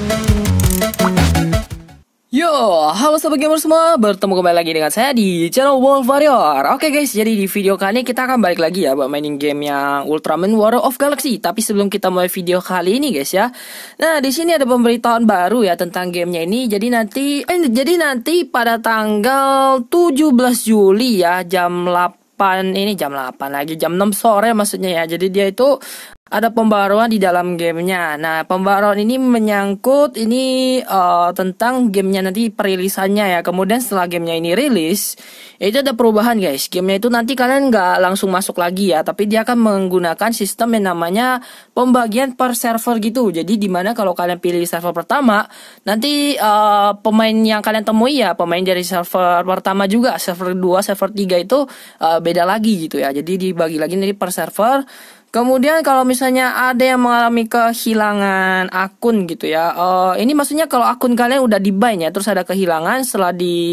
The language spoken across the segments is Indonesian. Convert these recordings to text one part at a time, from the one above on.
Yo, halo sobat gamer semua, bertemu kembali lagi dengan saya di channel Wolf Warrior. Oke guys, jadi di video kali ini kita akan balik lagi ya buat mainin game yang Ultraman Warrior of Galaxy. Tapi sebelum kita mulai video kali ini guys ya, nah di sini ada pemberitahuan baru ya tentang gamenya ini. Jadi nanti pada tanggal 17 Juli ya jam 8 ini jam 8 lagi jam 6 sore maksudnya ya. Jadi dia itu ada pembaruan di dalam gamenya. Nah, pembaruan ini menyangkut tentang gamenya nanti perilisannya ya. Kemudian setelah gamenya ini rilis, itu ada perubahan guys. Gamenya itu nanti kalian nggak langsung masuk lagi ya, tapi dia akan menggunakan sistem yang namanya pembagian per server gitu. Jadi dimana kalau kalian pilih server pertama, nanti pemain yang kalian temui ya pemain dari server pertama juga, server 2, server 3 itu beda lagi gitu ya. Jadi dibagi lagi nanti per server. Kemudian kalau misalnya ada yang mengalami kehilangan akun gitu ya, ini maksudnya kalau akun kalian udah di-ban ya, terus ada kehilangan setelah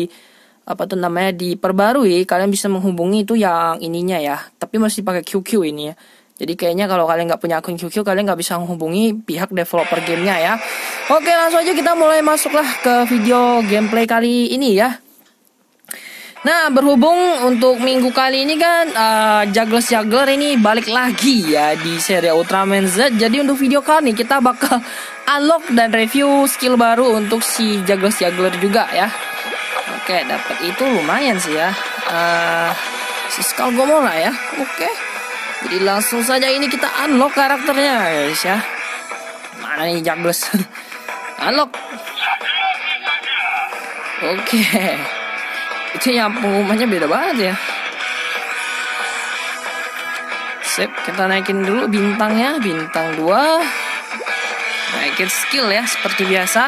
diperbarui, kalian bisa menghubungi itu yang ininya ya, tapi masih pakai QQ ini ya. Jadi kayaknya kalau kalian nggak punya akun QQ, kalian nggak bisa menghubungi pihak developer gamenya ya. Oke, langsung aja kita mulai masuklah ke video gameplay kali ini ya. Nah, berhubung untuk minggu kali ini kan Juggler ini balik lagi ya di seri Ultraman Z. Jadi untuk video kali ini kita bakal unlock dan review skill baru untuk si Juggler juga ya. Oke, dapat itu lumayan sih ya. Si Skull Gomora ya. Oke. Jadi langsung saja ini kita unlock karakternya guys ya. Mana nih Juggler? Unlock. Oke. Itu yang pengumumannya beda banget ya. Sip, kita naikin dulu bintangnya, bintang 2. Naikin skill ya, seperti biasa.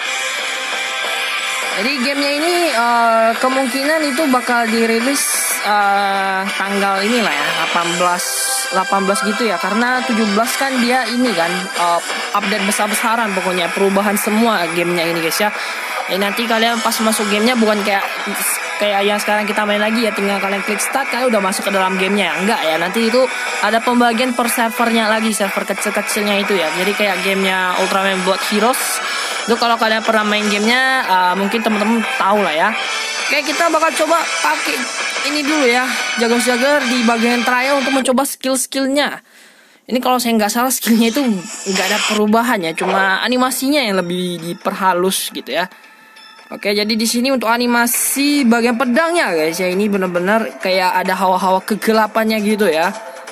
Jadi gamenya ini kemungkinan itu bakal dirilis tanggal inilah ya, 18 gitu ya. Karena 17 kan dia ini kan update besar-besaran, pokoknya perubahan semua gamenya ini guys ya. Nanti kalian pas masuk gamenya bukan kayak yang sekarang kita main lagi ya, tinggal kalian klik start kalian udah masuk ke dalam gamenya. Enggak ya, nanti itu ada pembagian per servernya lagi, server kecil-kecilnya itu ya. Jadi kayak gamenya Ultraman Blood Heroes itu kalau kalian pernah main gamenya mungkin teman-teman tahu lah ya. Oke, kita bakal coba pakai ini dulu ya, Jagar di bagian trial untuk mencoba skill-skillnya. Ini kalau saya nggak salah skillnya itu nggak ada perubahan ya, cuma animasinya yang lebih diperhalus gitu ya. Oke, jadi di sini untuk animasi bagian pedangnya guys ya, ini benar-benar kayak ada hawa-hawa kegelapannya gitu ya.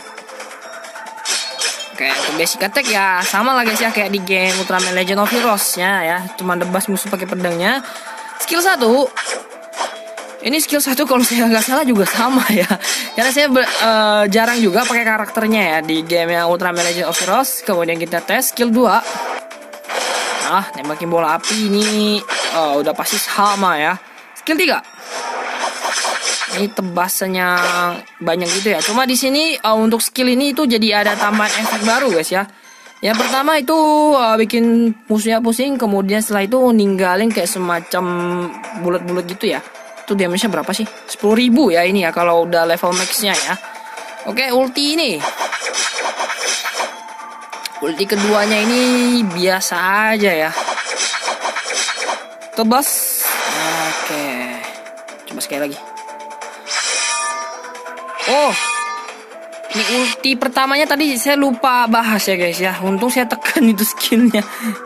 Oke, untuk basic attack ya sama lah guys ya kayak di game Ultraman Legend of Heroes ya, cuma debas musuh pakai pedangnya. Skill 1. Ini skill 1 kalau saya nggak salah juga sama ya. Karena saya jarang juga pakai karakternya ya di game yang Ultraman Legend of Heroes. Kemudian kita tes skill 2. Nembakin bola api ini udah pasti sama ya. Skill 3. Ini tebasannya banyak gitu ya. Cuma di sini untuk skill ini itu jadi ada tambahan efek baru guys ya. Yang pertama itu bikin musuhnya pusing. Kemudian setelah itu ninggalin kayak semacam bulat-bulat gitu ya. Itu damage-nya berapa sih? 10.000 ya ini ya kalau udah level max-nya ya. Oke, ulti ini. Ulti keduanya ini biasa aja ya. Tebas. Oke. Coba sekali lagi. Oh. Ini ulti pertamanya tadi saya lupa bahas ya guys ya. Untung saya tekan itu skillnya.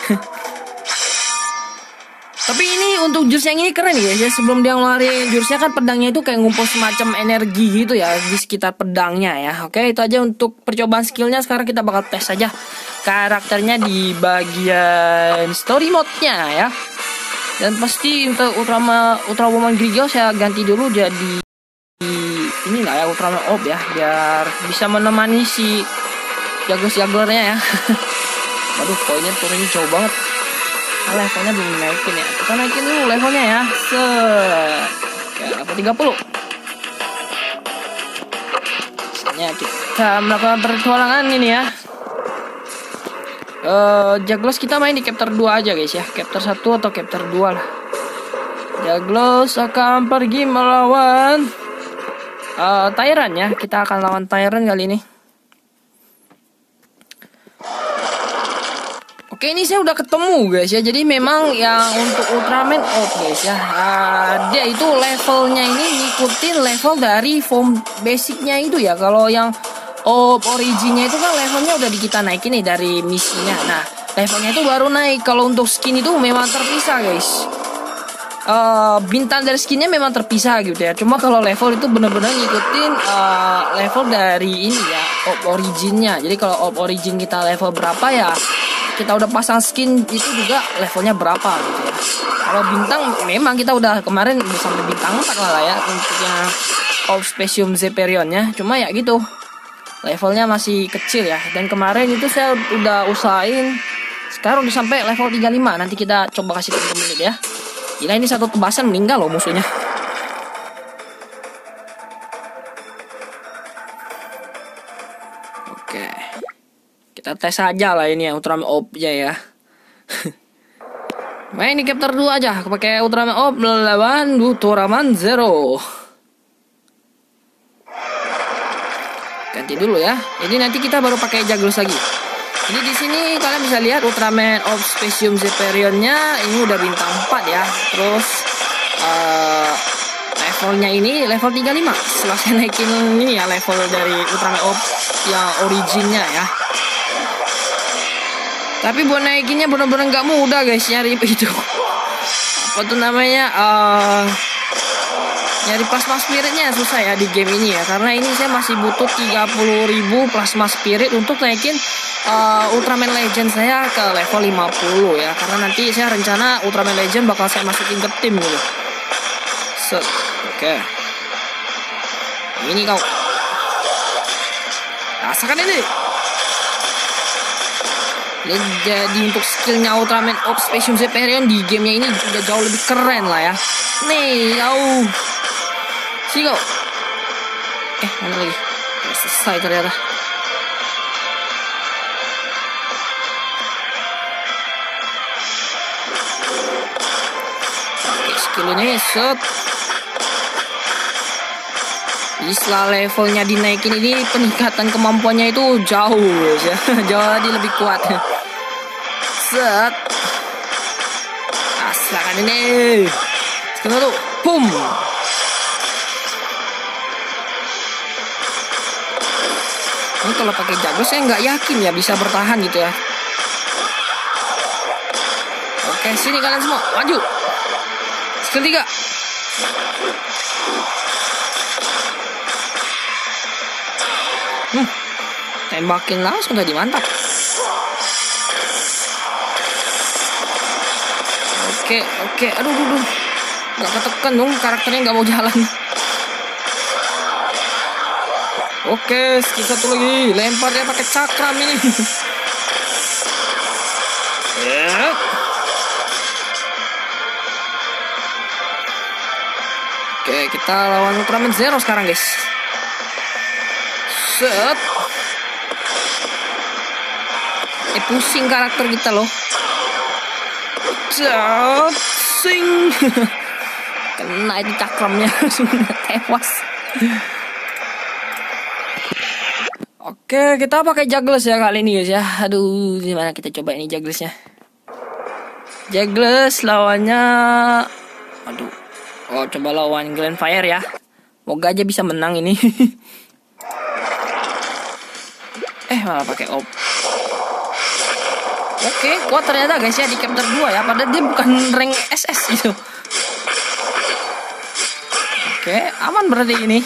Tapi ini untuk jurus yang ini keren guys ya. Sebelum dia ngeluarin jurusnya kan pedangnya itu kayak ngumpul semacam energi gitu ya di sekitar pedangnya ya. Oke, itu aja untuk percobaan skillnya. Sekarang kita bakal tes aja karakternya di bagian story mode-nya ya. Dan pasti untuk Ultrawoman Grigio saya ganti dulu jadi inilah ya Ultraman Orb ya, biar bisa menemani si Jaguarnya ya. Waduh, poinnya turunnya jauh banget. Levelnya belum naikin ya. Kita naikin dulu levelnya ya. Level 30. Misalnya kita melakukan pertualangan ini ya. Jaglos kita main di chapter 2 aja guys ya. Chapter 1 atau chapter 2 lah. Jaglos akan pergi melawan Tyrant ya. Kita akan lawan Tyrant kali ini. Oke, ini saya udah ketemu guys ya. Jadi memang yang untuk Ultraman Orb guys ya, dia itu levelnya ini ngikutin level dari form basicnya itu ya. Kalau yang Orb originnya itu kan levelnya udah kita naikin nih dari misinya. Nah, levelnya itu baru naik. Kalau untuk skin itu memang terpisah guys. Bintang dari skinnya memang terpisah gitu ya. Cuma kalau level itu bener-bener ngikutin level dari ini ya, Orb originnya. Jadi kalau Orb origin kita level berapa ya, kita udah pasang skin itu juga levelnya berapa gitu ya. Kalau bintang memang kita udah kemarin udah sampai bintang 4 lah ya untuk yang Orb Specium Zeperionnya. Cuma ya gitu, levelnya masih kecil ya. Dan kemarin itu saya udah usahain, sekarang udah sampai level 35. Nanti kita coba kasih temen-temen ya. Gila, ini satu tebasan meninggal loh musuhnya. Oke, kita tes aja lah ini ya Ultraman Orb ya. Main di chapter 2 aja, aku pakai Ultraman Orb lawan Ultraman Zero. Ganti dulu ya. Jadi nanti kita baru pakai Jagras lagi. Jadi di sini kalian bisa lihat Ultraman Orb Specium Zeperionnya ini udah bintang 4 ya. Terus levelnya ini level 35. Setelah saya naikin ini ya level dari Ultraman Orb yang originnya ya. Tapi buat naikinnya bener-bener nggak mudah guys, nyari itu apa tuh namanya, nyari plasma spiritnya susah ya di game ini ya. Karena ini saya masih butuh 30.000 plasma spirit untuk naikin Ultraman Legend saya ke level 50 ya. Karena nanti saya rencana Ultraman Legend bakal saya masukin ke tim gitu. Oke. Ini kau rasakan ini. Jadi untuk skillnya Ultraman Orb Specium Zeperion di gamenya ini udah jauh lebih keren lah ya. Nih, sih kau. Mana lagi? Selesai ternyata. Oke, skill ini set. Setelah levelnya dinaikin ini peningkatan kemampuannya itu jauh ya. Jadi lebih kuat. Set. Aslakan ini. Sekarang tuh, boom. Ini kalau pakai Jagras saya nggak yakin ya bisa bertahan gitu ya. Oke, sini kalian semua maju. Skill 3. Tembakin langsung tadi, mantap. Oke, aduh. Nggak ketekan dong, karakternya nggak mau jalan. Oke, skill 1 lagi, lempar dia pakai cakram ini. Oke, kita lawan Ultraman Zero sekarang guys. Set. Pusing karakter kita loh. Sing. Kena itu cakramnya. Sudah tewas. Oke, kita pakai Jagras ya kali ini guys ya. Aduh, gimana kita coba ini Jagrasnya. Jagras lawannya, aduh. Oh, coba lawan Grandfire ya. Moga aja bisa menang ini. Malah pakai Orb. Oke, kuat ternyata guys ya di chapter 2 ya. Padahal dia bukan rank SS gitu. Oke, aman berarti ini.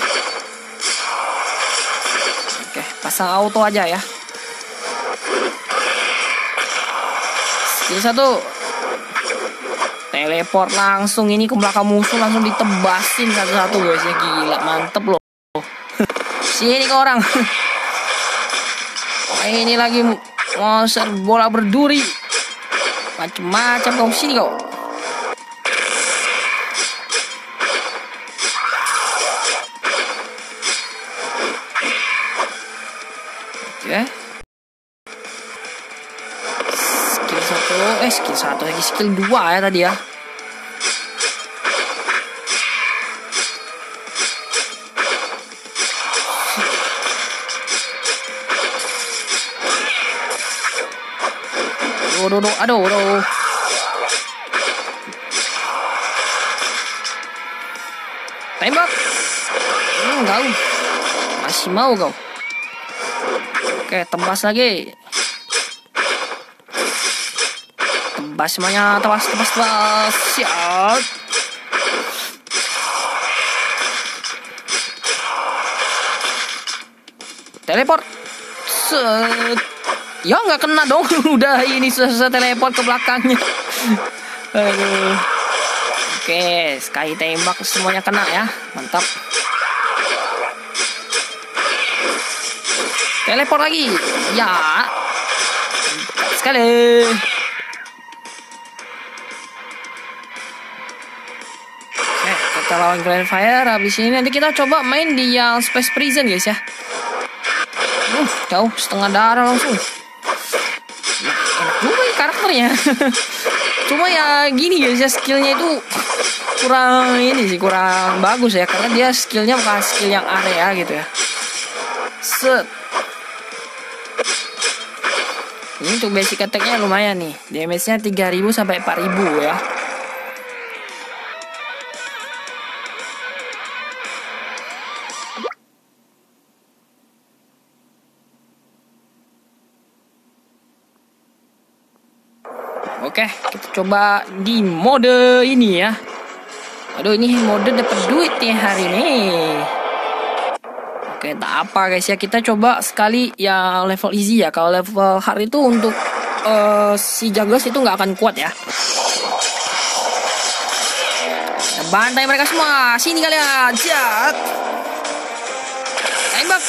Oke, pasang auto aja ya. Skill 1. Teleport langsung ini ke belakang musuh, langsung ditebasin satu-satu guys ya. Gila, mantep loh. Sini ke orang. Ini lagi monster bola berduri. Macam-macam kau, sini kau. Oke. Skill 1 lagi, skill 2 ya tadi ya. Aduh. Tembak. Kau masih mau kau? Oke, tebas lagi. Tebas semuanya, tebas. Siap. Teleport. Set. Ya nggak kena dong. Udah ini susah teleport ke belakangnya. Aduh. Oke, sekali tembak semuanya kena ya. Mantap. Teleport lagi. Ya. Mantap sekali. Oke, kita lawan Grand Fire. Habis ini nanti kita coba main di yang Space Prison guys ya. Jauh setengah darah langsung. Enak juga ya karakternya. Cuma ya gini guys ya, skillnya itu kurang bagus ya, karena dia skillnya bukan skill yang area gitu ya. Set. Ini untuk basic attack-nya lumayan nih. Damage-nya 3000 sampai 4000 ya. Oke, kita coba di mode ini ya. Aduh, ini mode dapat duit nih hari ini. Oke, tak apa guys ya. Kita coba sekali yang level easy ya. Kalau level hard itu untuk si Jaglas itu nggak akan kuat ya. Kita bantai mereka semua. Sini kalian. Jat. Tembak.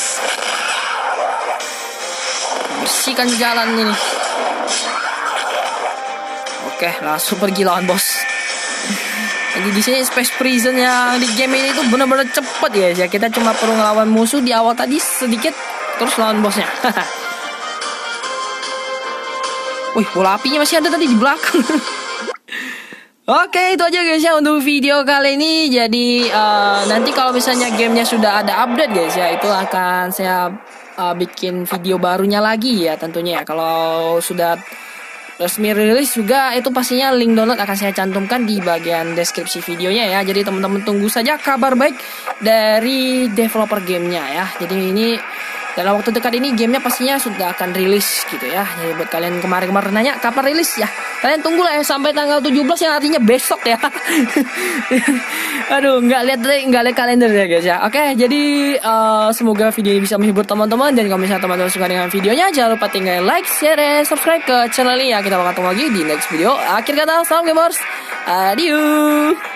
Bersihkan jalan ini. Oke, langsung pergi lawan bos. Jadi di sini Space Prison yang di game ini tuh benar-benar cepet ya. Kita cuma perlu ngelawan musuh di awal tadi sedikit, terus lawan bosnya. Wih, bola apinya masih ada tadi di belakang. Oke, itu aja guys ya untuk video kali ini. Jadi nanti kalau misalnya gamenya sudah ada update guys ya, itu akan saya bikin video barunya lagi ya tentunya ya. Kalau sudah resmi rilis juga, itu pastinya link download akan saya cantumkan di bagian deskripsi videonya ya. Jadi teman-teman tunggu saja kabar baik dari developer gamenya ya. Jadi ini dalam waktu dekat ini gamenya pastinya sudah akan rilis gitu ya. Jadi buat kalian kemarin nanya kapan rilis ya, kalian tunggulah ya sampai tanggal 17 yang artinya besok ya. Aduh, nggak lihat kalender ya guys ya. Oke, jadi semoga video ini bisa menghibur teman-teman, dan kalau misalnya teman-teman suka dengan videonya, jangan lupa tinggal like, share, dan subscribe ke channel ini ya. Kita bakal ketemu lagi di next video. Akhir kata, salam gamers. Adieu.